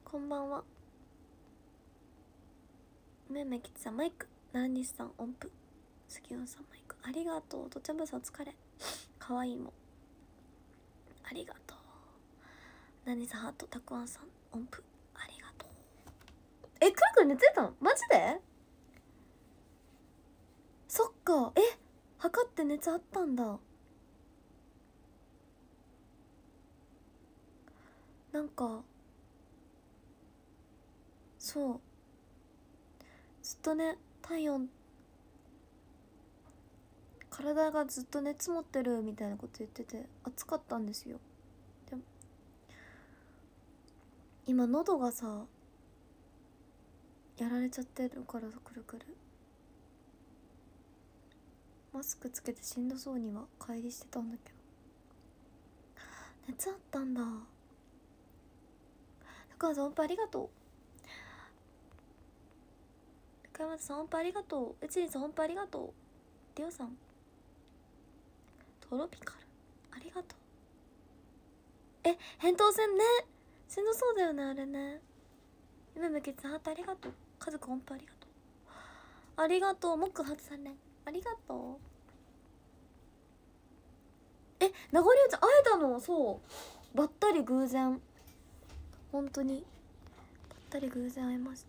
こんばんは。めめきちさんマイク、ならにしさん音符、杉尾さんマイクありがとう。とちゃぶさんお疲れ。かわいいもありがとう。なにさんハート、たくあんさん音符ありがとう。くるくる寝てたのマジで？そっか。測って熱あったんだ。なんかそうずっとね、体温、体がずっと熱持ってるみたいなこと言ってて暑かったんですよ。でも今喉がさやられちゃってるから、くるくるマスクつけてしんどそうには帰りしてたんだけど、熱あったんだ。高橋さん音符ありがとう。高山さん音符ありがとう。うちりさん音符ありがとう。りょうさんトロピカルありがとう。扁桃腺ね、しんどそうだよねあれね。夢むけつハートありがとう。家族音符ありがとう。ありがとう。もっくんハート3連ありがとう。名残ちゃん会えたの？そうばったり偶然、本当にばったり偶然会いました。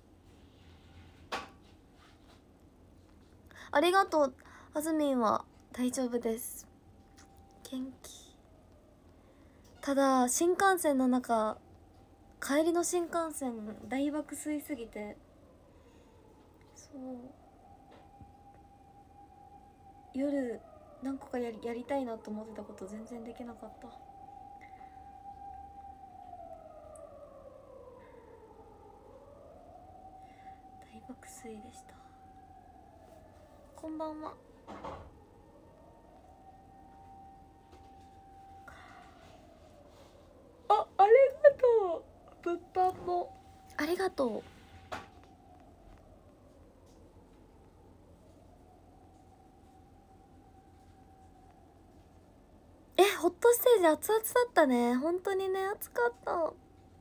ありがとう。あずみんは大丈夫です、元気。ただ新幹線の中、帰りの新幹線大爆睡すぎて、そう夜何個かやりたいなと思ってたこと全然できなかった。大爆睡でした。こんばんは。ありがとう。物販もありがとう。ホットステージ熱々だったね。本当にね、熱かった。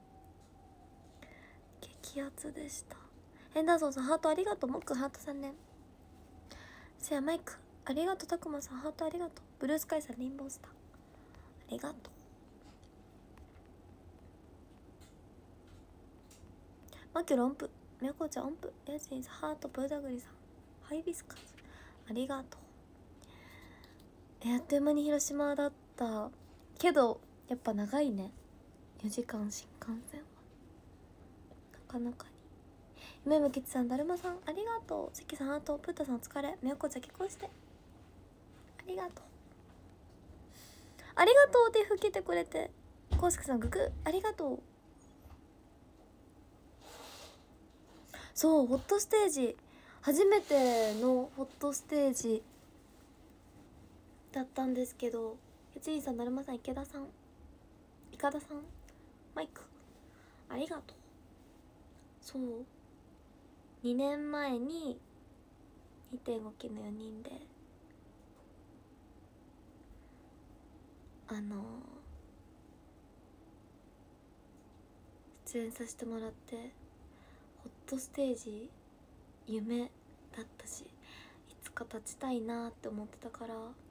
激アツでした。ヘンダーソンさんハートありがとう。モックハート3連。せやマイクありがとう。たくまさんハートありがとう。ブルースカイさんレインボースターありがとう。マキュロ音符、みやこちゃん音符、ヤジンさんハート、ブーダグリさんハイビスカスありがとう。あっという間に広島だったけどやっぱ長いね。4時間新幹線はなかなかに。夢むきちさん、だるまさんありがとう。関さんハート、プータさんお疲れ。みやこちゃん結婚してありがとう。ありがとう。手拭けてくれて。こうすけさんググありがとう。そうホットステージ、初めてのホットステージだったんですけど、ゆちりさん、だるまさん、池田さん、いかださんマイクありがとう。そう2年前に 2.5 期の4人で出演させてもらって、ホットステージ夢だったし、いつか立ちたいなって思ってたから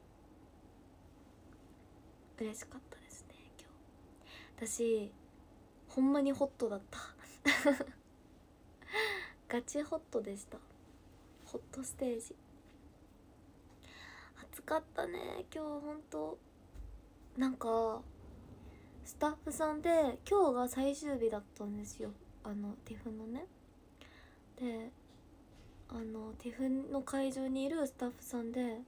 嬉しかったですね。今日私ほんまにホットだったガチホットでした。ホットステージ暑かったね今日。ほんとなんかスタッフさんで今日が最終日だったんですよ、ティフのね。でティフの会場にいるスタッフさんで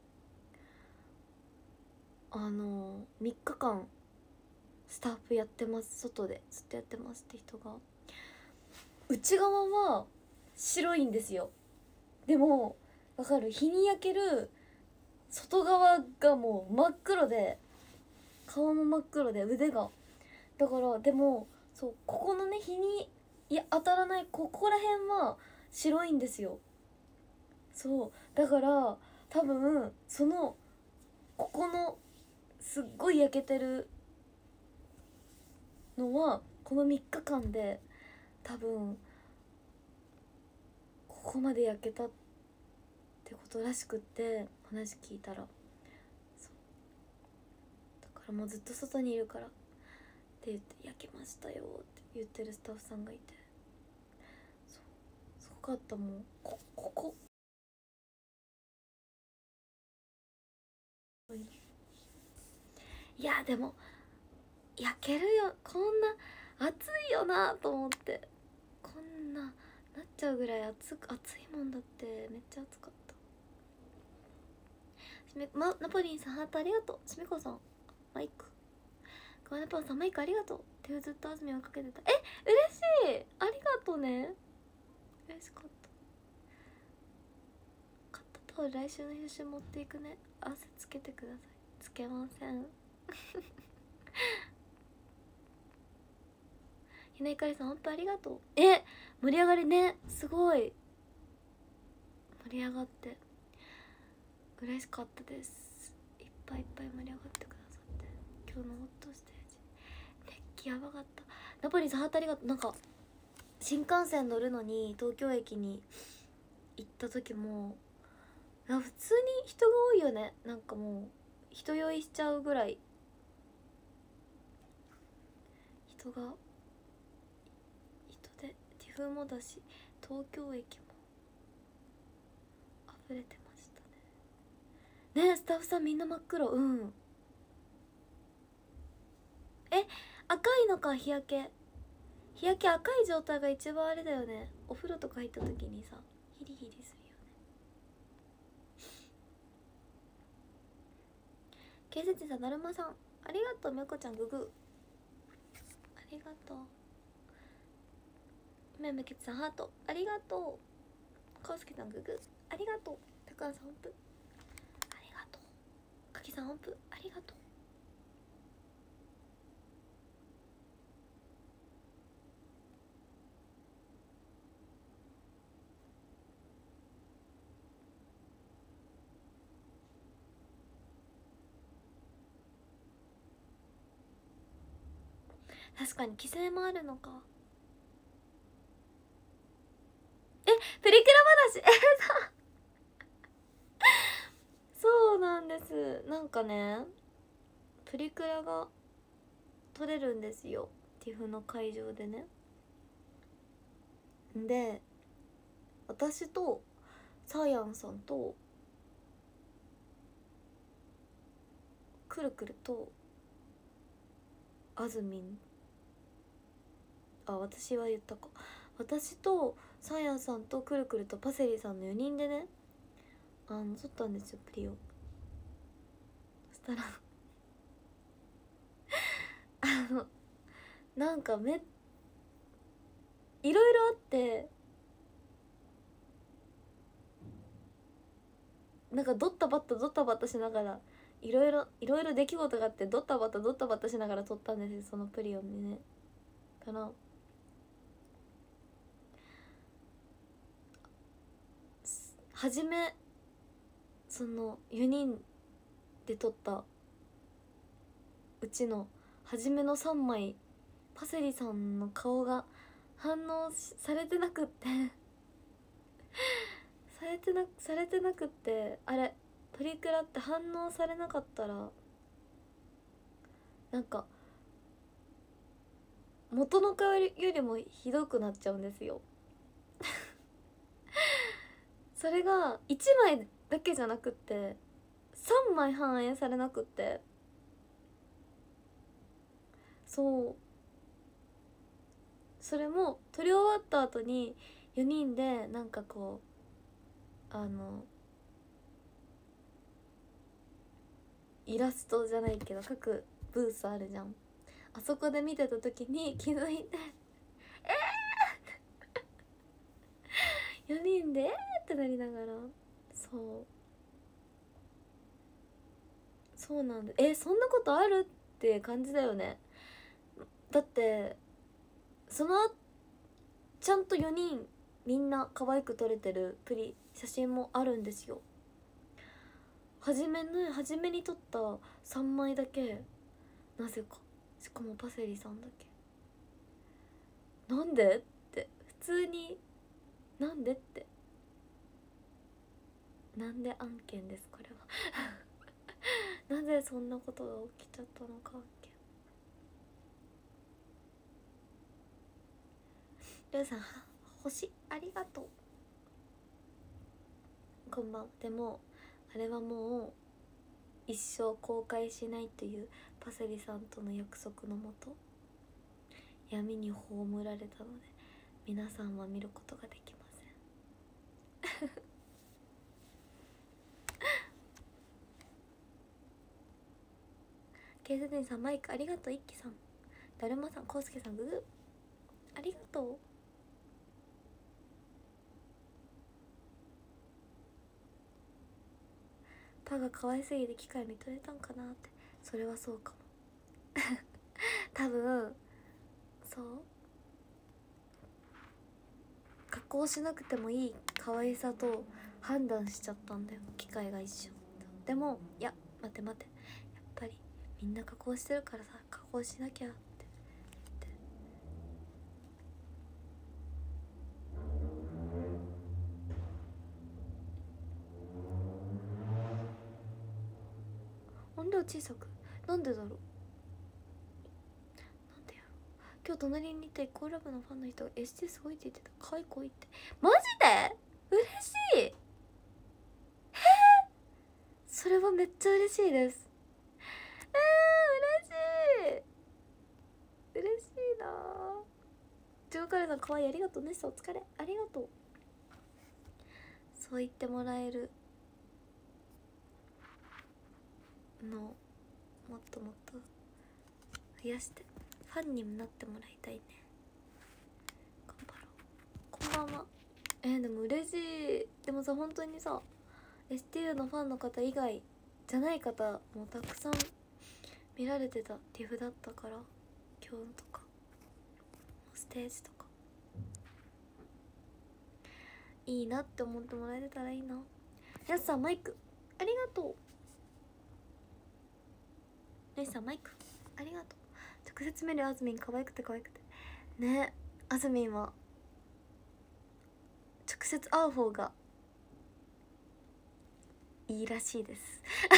3日間スタッフやってます、外でずっとやってますって人が、内側は白いんですよ。でもわかる、日に焼ける外側がもう真っ黒で、顔も真っ黒で腕が、だからでもそうここのね、日に当たらないここら辺は白いんですよ。そうだから多分そのここのすっごい焼けてるのはこの3日間で多分ここまで焼けたってことらしくって、話聞いたら。そうだからもうずっと外にいるからって言って、焼けましたよって言ってるスタッフさんがいて、そうすごかったもん。ここいやでも焼けるよ、こんな暑いよなと思って、こんななっちゃうぐらい暑いもんだって。めっちゃ暑かった。ナポリンさんハートありがとう。しめこさんマイク、かわなぽんさんマイクありがとう。手をずっとあずみをかけてた。嬉しい、ありがとうね、嬉しかった。買ったタオル来週の編集持っていくね。汗つけてください。つけませんひなひかりさん本当ありがとう。盛り上がりね、すごい盛り上がって嬉しかったです。いっぱいいっぱい盛り上がってくださって、今日のホットステージ熱気やばかった。ナポリンさんハートありがとう。なんか新幹線乗るのに東京駅に行った時も普通に人が多いよね。なんかもう人酔いしちゃうぐらい人で、ティフもだし東京駅も溢れてましたね。スタッフさんみんな真っ黒。赤いのか。日焼け赤い状態が一番あれだよね。お風呂とか入った時にさヒリヒリするよね。警察人さん、だるまさんありがとう。みこちゃんググありがとう。めめけつさんハートありがとう。かうすけさんググありがとう。たかんさん音符ありがとう。かきさん音符ありがとう。確かに規制もあるのか。プリクラ話そうなんです。なんかねプリクラが撮れるんですよ、ティフの会場でね。で私とサーヤンさんとくるくるとあずみん、私は言ったか。私とサーヤンさんとくるくるとパセリさんの4人でね撮ったんですよ、プリを。そしたらなんかいろいろあって、なんかドッタバッタしながらいろいろ出来事があって、ドッタバッタしながら撮ったんですよ、そのプリをね。から初めその4人で撮ったうちの初めの3枚パセリさんの顔が反応されてなくってされてなくって、あれプリクラって反応されなかったらなんか元の顔よりもひどくなっちゃうんですよそれが1枚だけじゃなくって3枚反映されなくって、そうそれも撮り終わった後に4人でなんかこうイラストじゃないけど各ブースあるじゃん。あそこで見てた時に気づいて4人でってなりながら、そうなんだ。そんなことあるって感じだよね。だってそのちゃんと4人みんな可愛く撮れてる写真もあるんですよ。初めに撮った3枚だけなぜか、しかもパセリさんだけなんでって普通に、なんでって、なんで案件ですこれはなぜそんなことが起きちゃったのか案件。りょうさん星ありがとう、こんばんは。でもあれはもう一生公開しないというパセリさんとの約束のもと闇に葬られたので、皆さんは見ることができませんケイスデンさん、マイクありがとう。一輝さん、だるまさん、コウスケさん、ググありがとう。パが可愛すぎて機械見とれたんかなって。それはそうかも多分そう加工しなくてもいい可愛さと判断しちゃったんだよ、機械が一緒。でもいや待て待て、やっぱりみんな加工してるからさ、加工しなきゃって言って。音量小さく、なんでだろう、なんでやろ。今日隣にいたイコーラブのファンの人が ST すごいって言ってた。可愛い子いって。マジで嬉しい。へえ、それはめっちゃ嬉しいです。嬉しい嬉しいな。ジョーカレーさん可愛い、ありがとうね。お疲れ、ありがとう。そう言ってもらえるのもっともっと増やしてファンにもなってもらいたいね。頑張ろう。こんばんは。でも嬉しい。でもさ、本当にさ STU のファンの方以外じゃない方もたくさん見られてた TIFF だったから、今日とかステージとかいいなって思ってもらえてたらいいな。やすさんマイクありがとう。やすさんマイクありがとう。直接見るあずみん可愛くて可愛くてね。あずみんは直接会う方がいいらしいです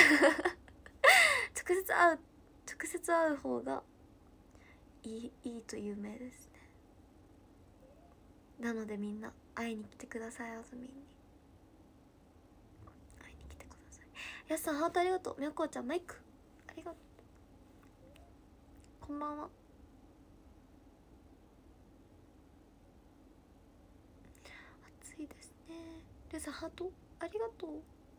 直接会う方がいいと有名ですね。なのでみんな会いに来てください。あずみんに会いに来てください。やすさんハートありがとう。みやこちゃんマイクありがとう。こんばんは。暑いですね。りょうさんハートありがとう。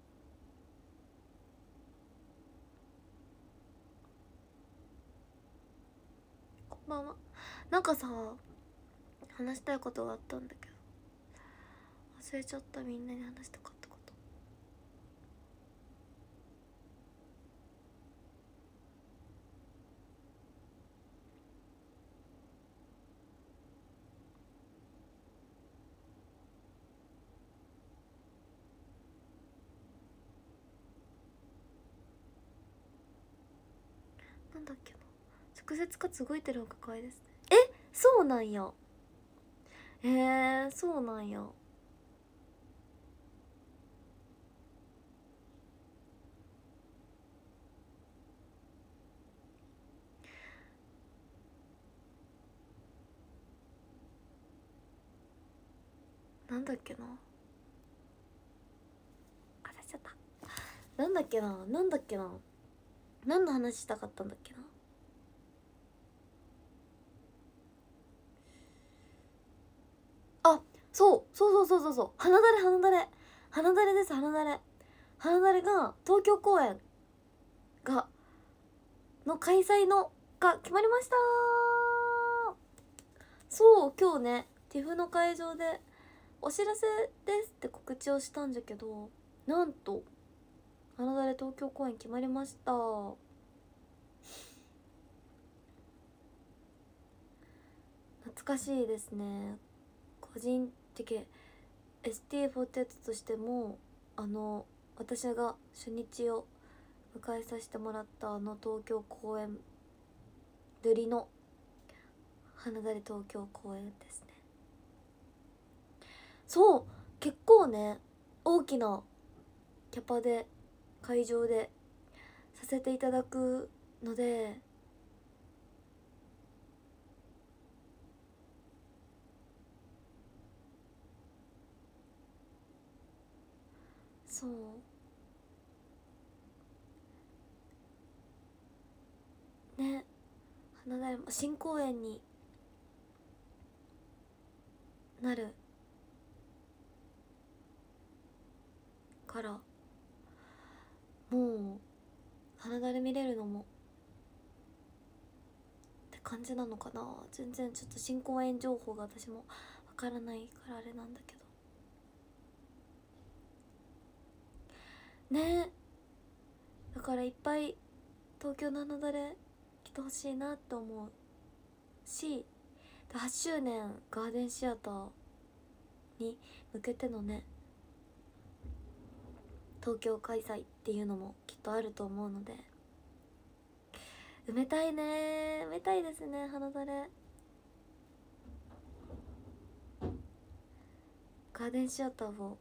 こんばんは。なんかさ話したいことがあったんだけど忘れちゃった。みんなに話したかったこと。なんだっけな。直接かつ動いてる方が可愛いですね。そうなんや。そうなんや。なんだっけな、あれちゃった。なんだっけな、なんだっけな、何の話したかったんだっけな。あ、そう花だれです。花だれが東京公演がの開催のが決まりました。そう今日ね TIFF の会場でお知らせですって告知をしたんじゃけど、なんと花だれ東京公演決まりました。懐かしいですね。個人的 ST48 としても私が初日を迎えさせてもらった東京公演ぶりの花だれ東京公演ですね。そう、結構ね大きなキャパで会場でさせていただくので、そうね、花だるま新公演になるからもう花だれ見れるのもって感じなのかな。全然ちょっと新公演情報が私もわからないからあれなんだけどね。だからいっぱい東京の花だれ来てほしいなって思うし、8周年ガーデンシアターに向けてのね東京開催っていうのもきっとあると思うので、埋めたいね、埋めたいですね花だれ。ガーデンシアターを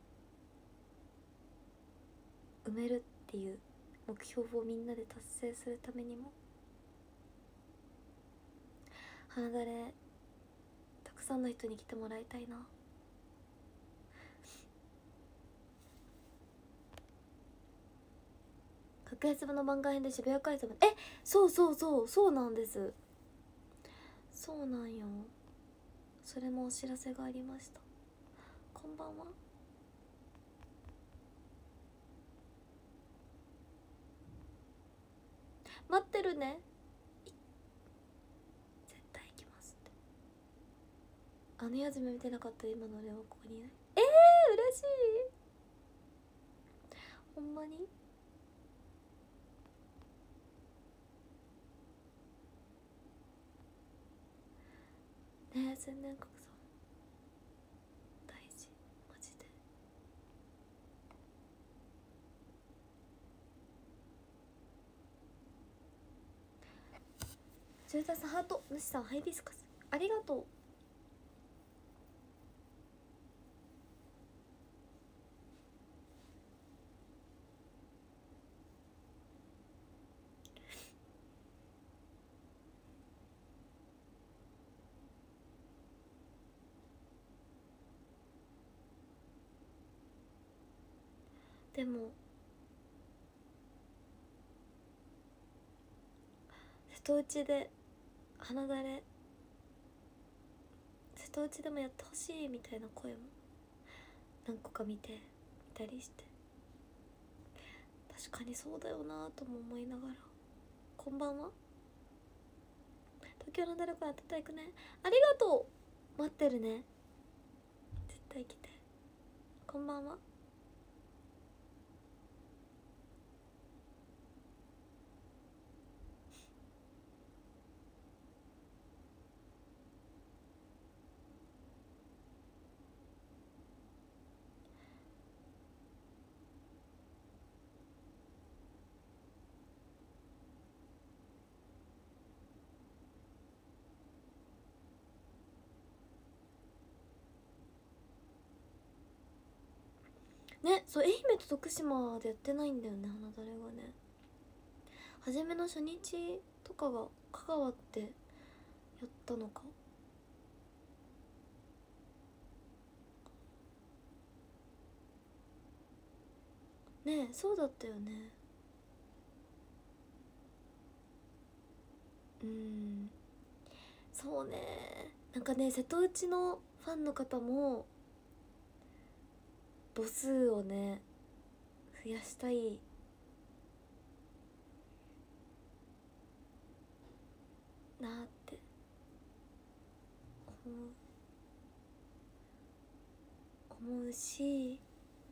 埋めるっていう目標をみんなで達成するためにも花だれたくさんの人に来てもらいたいな。格安部の番外編で渋谷改札、そうそうそうそうなんです。そうなんよ。それもお知らせがありました。こんばんは。待ってるね。絶対行きますって。あのやつめ見てなかった今の俺はここにいない。嬉しい。ほんまにねえ、宣伝拡散大事マジで。ジュータさんハート、主さんハイビスカスありがとう。でも瀬戸内で花だれ瀬戸内でもやってほしいみたいな声も何個か見たりして、確かにそうだよなとも思いながら。こんばんは。東京の誰かやってた行くね。ありがとう。待ってるね、絶対来て。こんばんは。ね、そう愛媛と徳島でやってないんだよね花だれがね。初めの初日とかが香川ってやったのか。ねえ、そうだったよね。そうね、なんかね瀬戸内のファンの方も母数をね増やしたいなって思うし、や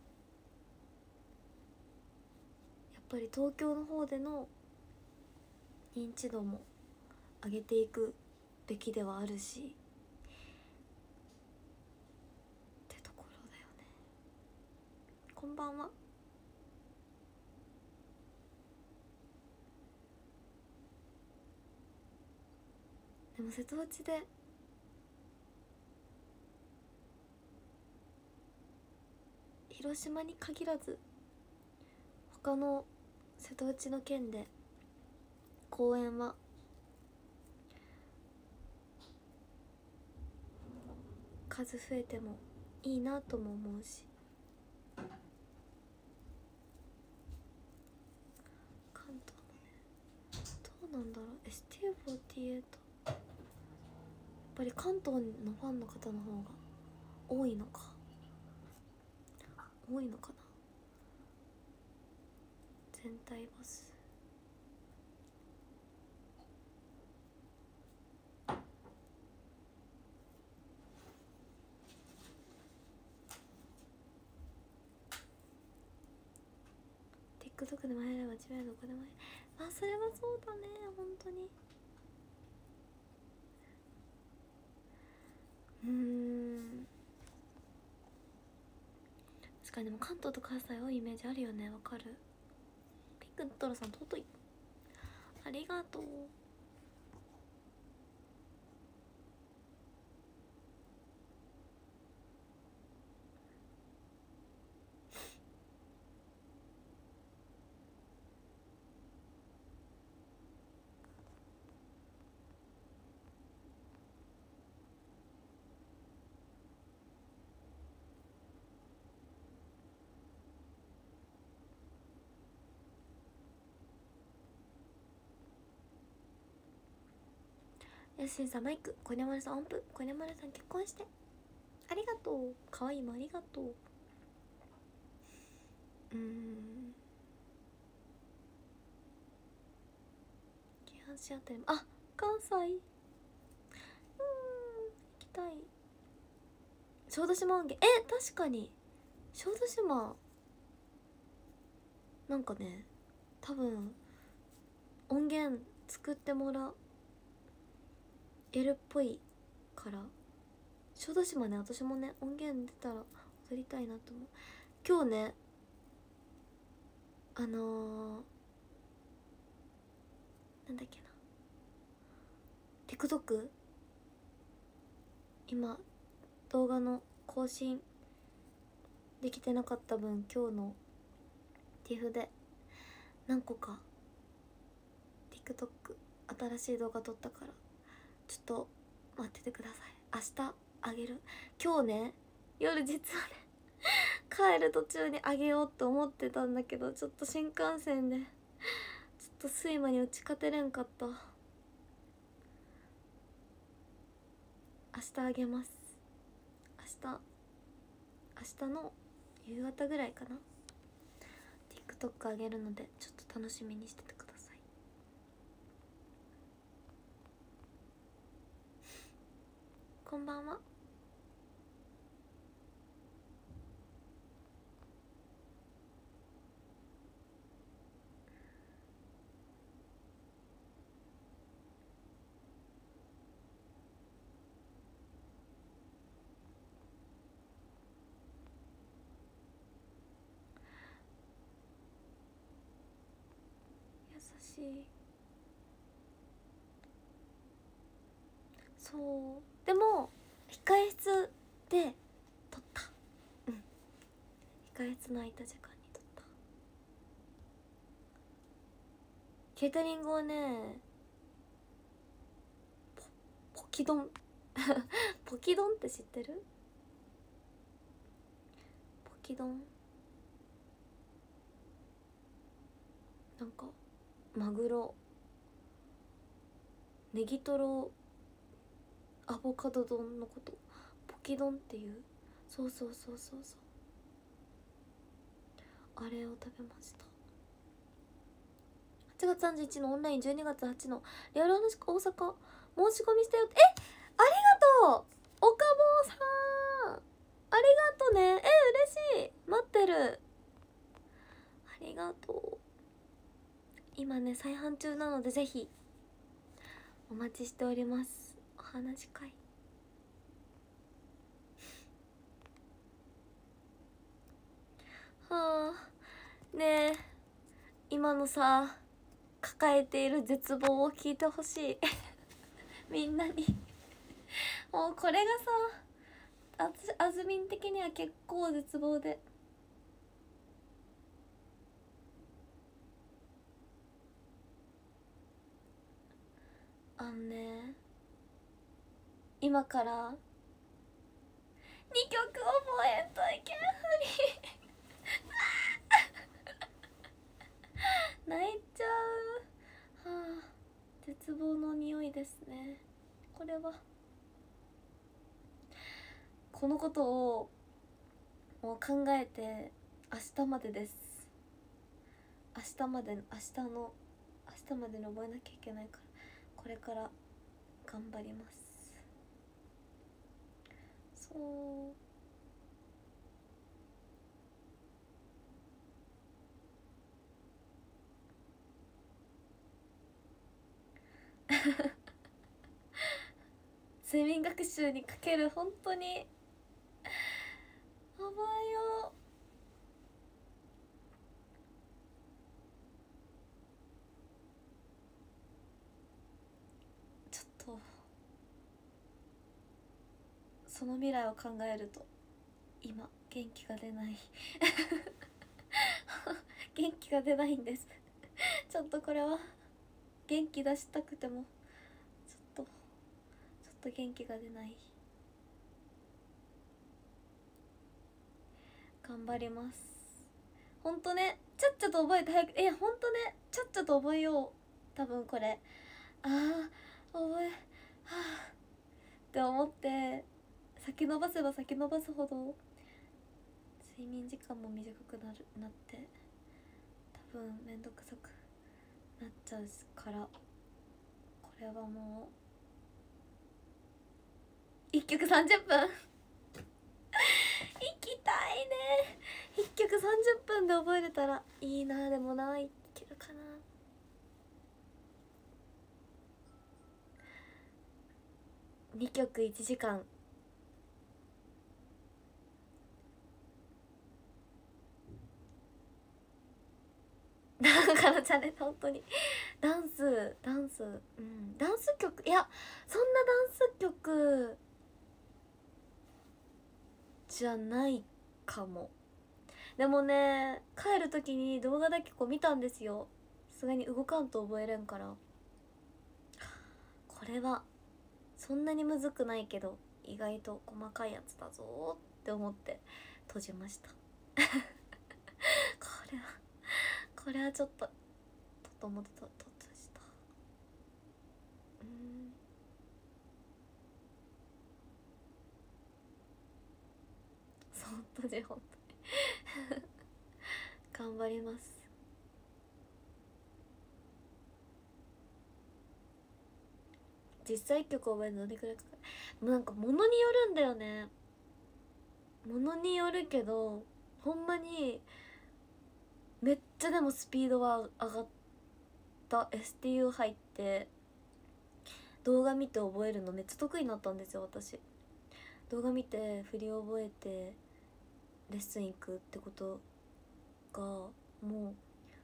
っぱり東京の方での認知度も上げていくべきではあるしってところだよね。こんばんは。でも瀬戸内で広島に限らず他の瀬戸内の県で公演は数増えてもいいなとも思うし、関東のね、どうなんだろう。 ST48 やっぱり関東のファンの方の方が多いのかな。全体バスTikTok でも入れば自分はどこでも入れ。あ、それはそうだね、本当に。確かに。でも関東と関西多いイメージあるよね。わかる。ピンクのトロさん尊い、ありがとう。やすしんさんマイク、小山さん音符、小山さん結婚してありがとう。かわいいもありがとう。京阪神あたりも、あ、関西行きたい。小豆島音源、確かに小豆島なんかね、多分音源作ってもらえるっぽいから、小豆島ね、私もね音源出たら踊りたいなと思う。今日ね、なんだっけな、 TikTok 今動画の更新できてなかった分、今日の TIFF で何個か TikTok 新しい動画撮ったから、ちょっと待っててください。明日あげる。今日ね、夜実はね帰る途中にあげようと思ってたんだけど、ちょっと新幹線でちょっと睡魔に打ち勝てれんかった。明日あげます。明日の夕方ぐらいかな、 TikTok あげるので、ちょっと楽しみにしててください。こんばんは。優しい。そう、でも控え室で撮った。控え室の空いた時間に撮った。ケータリングはね、ポキ丼ポキ丼って知ってる？ポキ丼なんかマグロ、ネギトロ、アボカド丼のことポキ丼っていう。そうあれを食べました。8月31日のオンライン、12月8日のリアル話大阪申し込みしたよって。ありがとう岡坊さん、ありがとうね。嬉しい、待ってる。ありがとう。今ね再販中なので、ぜひお待ちしております。お話会はあ。ねえ、今のさ抱えている絶望を聞いてほしいみんなにもうこれがさ、あずみん的には結構絶望で、 あんね、今から2曲覚えんといけんふり泣いちゃう。はあ、絶望の匂いですね。これはこのことをもう考えて明日までです。明日までに覚えなきゃいけないから、これから頑張ります。そう睡眠学習にかける、本当に覚えよう。ちょっとその未来を考えると今元気が出ない元気が出ないんですちょっとこれは元気出したくてもちょっと元気が出ない。頑張ります。ほんとね、ちゃっちゃと覚えて早く、ほんとね、ちゃっちゃと覚えよう。多分これ覚えって思って先延ばせば先延ばすほど睡眠時間も短くなって多分めんどくさくなっちゃうから、これはもう1曲30分行きたいね。1曲30分で覚えれたらいいな。でもいけるかな。2曲1時間だからじゃね、本当にダンス、ダンス曲、いやそんなダンス曲じゃないかも。でもね、帰る時に動画だけこう見たんですよ。さすがに動かんと覚えれんから、これはそんなにむずくないけど意外と細かいやつだぞって思って閉じましたこれはちょっと思ってと閉じた。本当に頑張ります。実際1曲覚えるのどれくらいかかる？もうなんか物によるんだよね。物によるけどほんまにめっちゃでもスピードは上がった。 STU 入って動画見て覚えるのめっちゃ得意になったんですよ。私動画見て振り覚えてレッスン行くってことがもう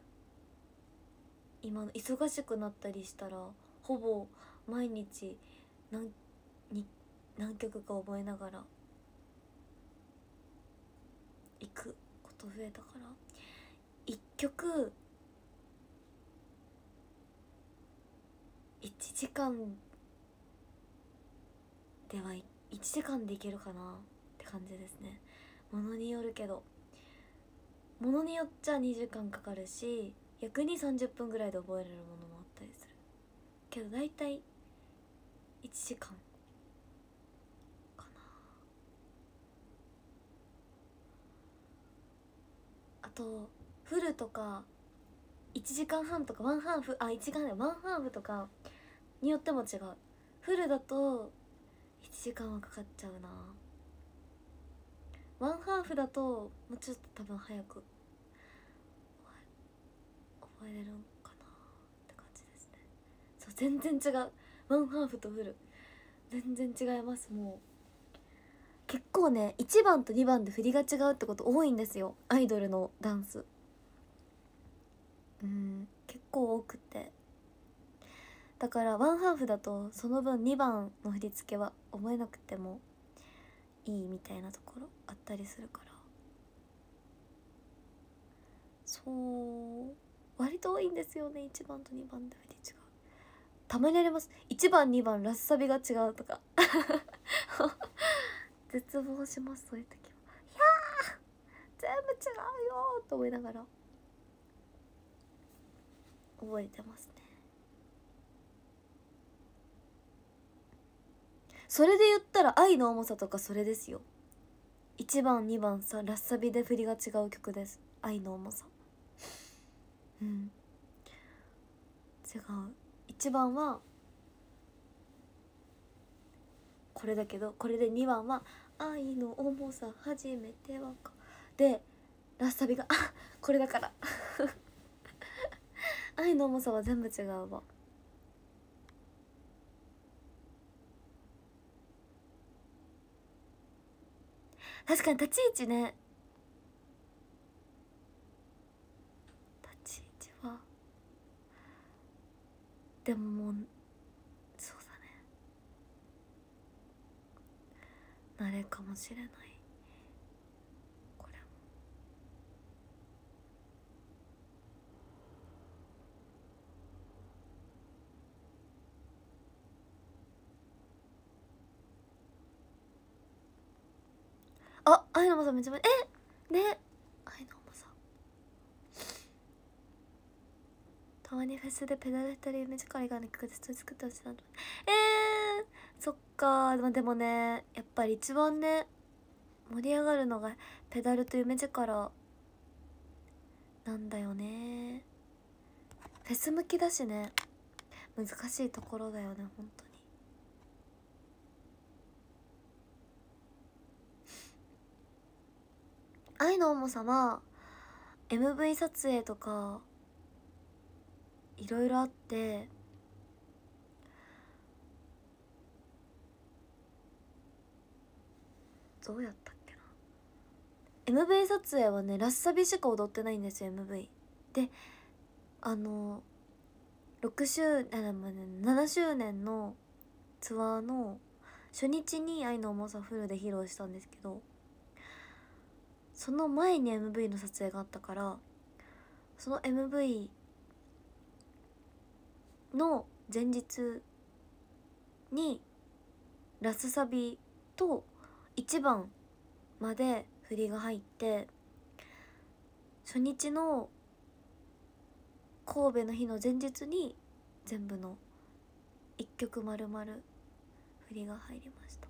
今忙しくなったりしたらほぼ毎日何曲か覚えながら行くこと増えたから、1曲1時間では1時間でいけるかなって感じですね。ものによるけど、ものによっちゃ2時間かかるし、逆に30分ぐらいで覚えれるものもあったりするけど、だいたい1時間かな。あとフルとか1時間半とかワンハーフ1時間半ワンハーフとかによっても違う。フルだと1時間はかかっちゃうな。ワンハーフだともうちょっと多分早く覚えれるんかなって感じですね。そう、全然違う。ワンハーフとフル全然違います。もう結構ね、1番と2番で振りが違うってこと多いんですよ、アイドルのダンス。結構多くて、だからワンハーフだとその分2番の振り付けは覚えなくてもいいみたいなところあったりするから、そう割と多いんですよね、1番と2番で振り違う。 たまにあります。1番2番ラスサビが違うとか絶望します、そういう時は。いやー全部違うよと思いながら覚えてますね。それで言ったら愛の重さとかそれですよ。1番2番さラッサビで振りが違う曲です。愛の重さ。うん、違う。1番はこれだけど、これで2番は愛の重さ初めてわかで、ラッサビがこれだから愛の重さは全部違うわ。確かに立ち位置ね、立ち位置はでももうそうだね、慣れかもしれない。これもあ、愛の重さめちゃめちゃね、愛の重さたまにフェスでペダルしたり短い以外の曲で作ってほしいなと。そっかー。でもね、やっぱり一番ね盛り上がるのがペダルと夢力なんだよね。フェス向きだしね、難しいところだよね本当に。愛の重さは MV 撮影とかいろいろあって、どうやったっけな。 MV 撮影はねラッサビしか踊ってないんですよ MV で。6周年7周年のツアーの初日に愛の重さフルで披露したんですけど、その前に MV の撮影があったから、その MV の前日にラスサビと1番まで振りが入って、初日の神戸の日の前日に全部の1曲丸々振りが入りました。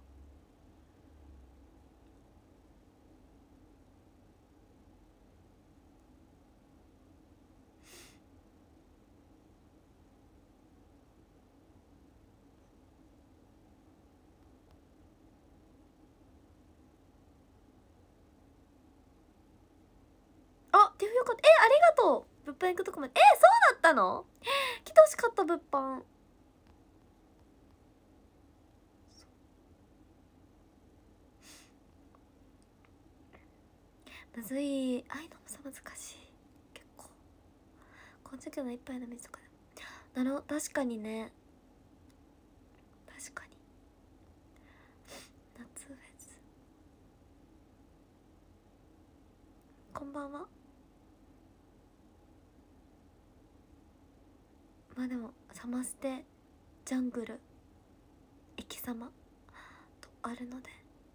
あ、ティフよかった。ありがとう。物販行くとこまで。そうだったの？来てほしかった、物販。むずい。愛の重さ難しい。結構。この時の一杯の水とかでも。確かにね。確かに。夏フェス。こんばんは。まあでもサマステジャングル生き様とあるので、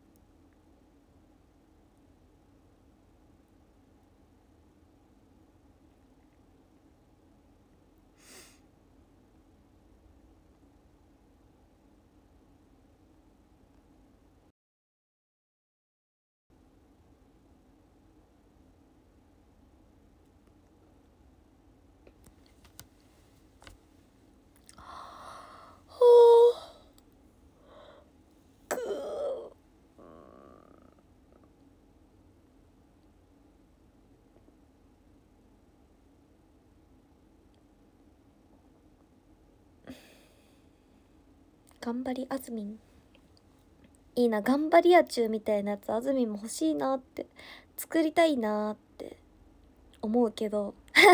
頑張りあずみんいいな。頑張りや中みたいなやつあずみんも欲しいなって、作りたいなって思うけど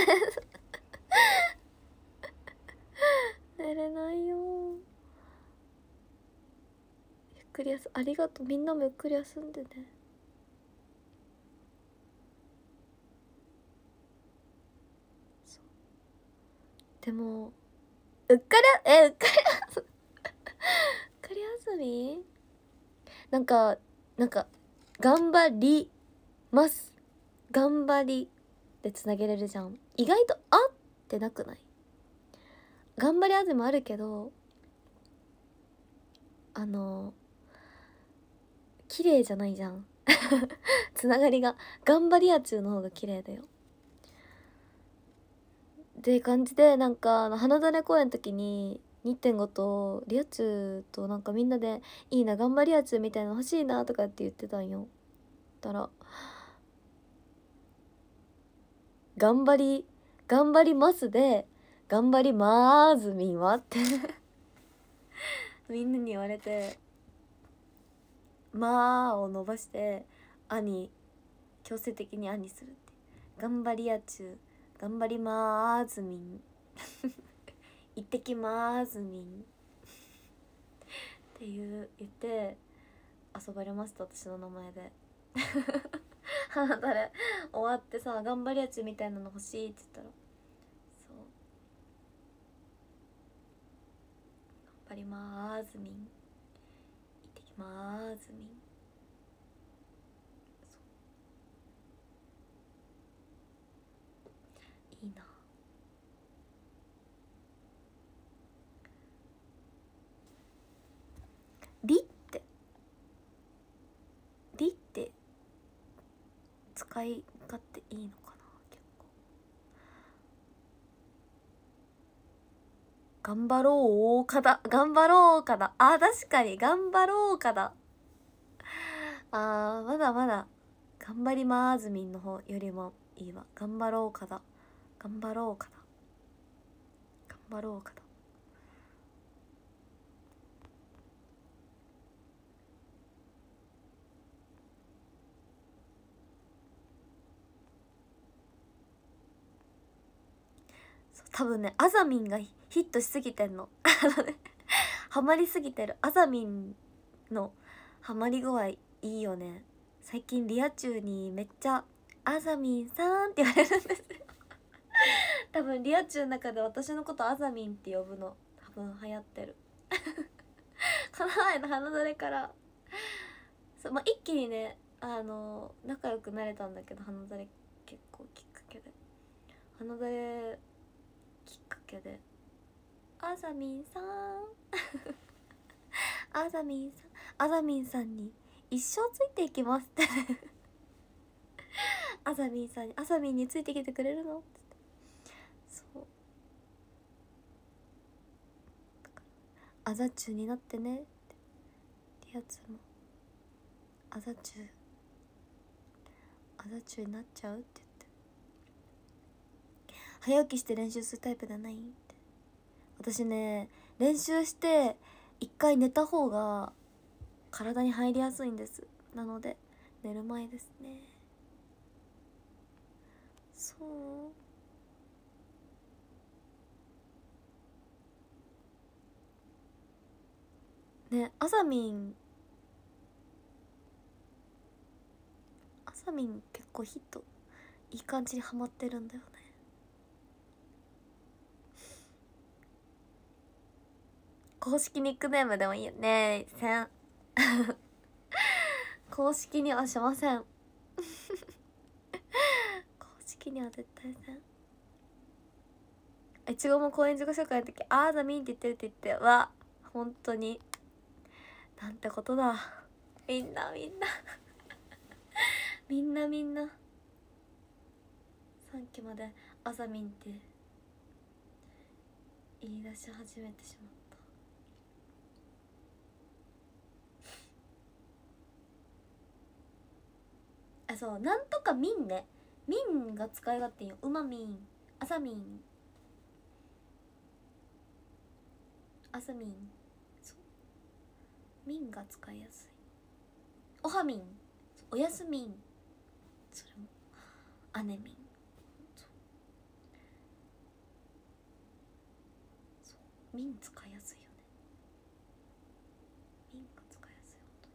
寝れないよ。ゆっくりありがとう。みんなもゆっくり休んでね。でもうっかりうっかり遊びなんか頑張ります頑張りでつなげれるじゃん。意外とあってなくない？頑張りあずもあるけど綺麗じゃないじゃんつながりが頑張りやちゅうの方が綺麗だよって感じで、なんか花種公演の時に2.5 とリアチューとなんかみんなでいいな頑張りやちゅうみたいなの欲しいなとかって言ってたんよ。たら頑張りますで頑張りまーずみんはってみんなに言われて、まーを伸ばして強制的ににするって。頑張りやちゅう頑張りまーずみん行ってきまーずみんって言って遊ばれました、私の名前で花だれ終わってさ、頑張りやちゅうみたいなの欲しいって言ったら、そう頑張りまーずみん行ってきまーずみん、いいな。りって使い勝手いいのかな。結構頑張ろうかだ確かに頑張ろうかだ。まだまだ頑張りまーずみんの方よりもいいわ。頑張ろうかだ多分ね、あざみんがヒットしすぎてんのハマりすぎてる。あざみんのハマり具合いいよね。最近リア充にめっちゃ「あざみんさん」って言われるんですよ多分リア充の中で私のことあざみんって呼ぶの多分流行ってるこの前の花どれから一気にね仲良くなれたんだけど、花どれ結構きっかけであざみんさんあざみんさんに一生ついていきますってあざみんについてきてくれるのって。そうあざちゅうになってねってやつもあざちゅうになっちゃうって言って、早起きして練習するタイプじゃないって。私ね、練習して一回寝た方が体に入りやすいんです。なので寝る前ですね。そうね、あさみん結構ヒットいい感じにハマってるんだよね。公式ニックネームでもいいよね。公式にはしません公式には絶対せん。いちごも公演自己紹介の時「あーざみん」って言ってるって言って、わ本当になんてことだ。みんなみんな3期まであざみんって言い出し始めてしまった。そうなんとかみんね、みんが使い勝手いいよ。うまみん、あさみん、そうみんが使いやすい。おはみん、おやすみん、それもあねみん、そうみん使いやすいよね。みんが使いやすい。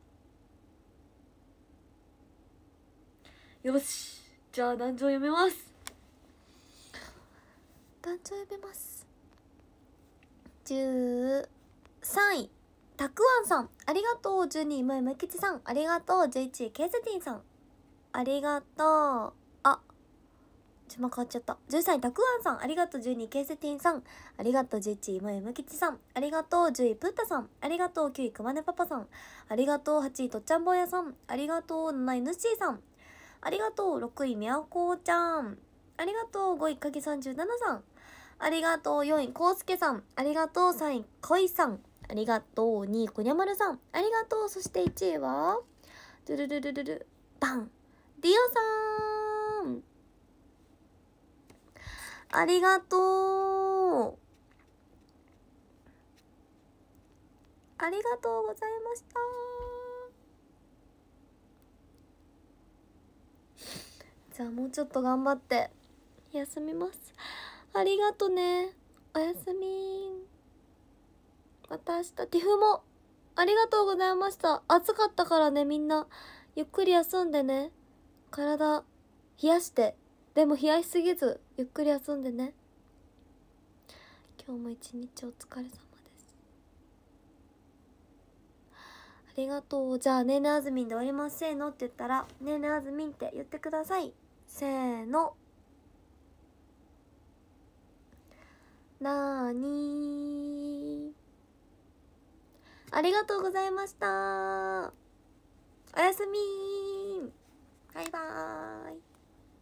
よし、じゃあ壇上読めます。 13位たくあんさんありがとう。12位むいむきちさんありがとう。11位ケーセティンさんありがとう。あ、順番変わっちゃった。13位たくあんさんありがとう。12位ケーセティンさんありがとう。11位むいむきちさんありがとう。10位プータさんありがとう。9位くまねパパさんありがとう。8位とっちゃんぼうやさんありがとう。7位ぬっしーさんありがとう。6位みやこちゃんありがとう。5位かぎ37さんありがとう。4位こうすけさんありがとう。3位こいさんありがとう。2位こにゃまるさんありがとう。そして1位はドゥルルルルルバンディオさんありがとう。ありがとうございました。じゃあもうちょっと頑張って休みます。ありがとね。おやすみ。また明日ティフもありがとうございました。暑かったからね、みんなゆっくり休んでね。体冷やして、でも冷やしすぎずゆっくり休んでね。今日も一日お疲れ様です。ありがとう。じゃあねえねあずみんで終わります。せーのって言ったらねえねあずみんって言ってください。せーの。なーにー。ありがとうございました。おやすみー。バイバーイ。